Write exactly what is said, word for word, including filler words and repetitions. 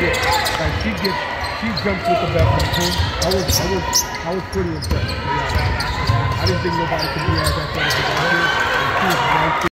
get, like she gets, she jumps with the best. I was, I was, I was pretty impressed. Yeah. I didn't think nobody could be as athletic as I did. She was right there.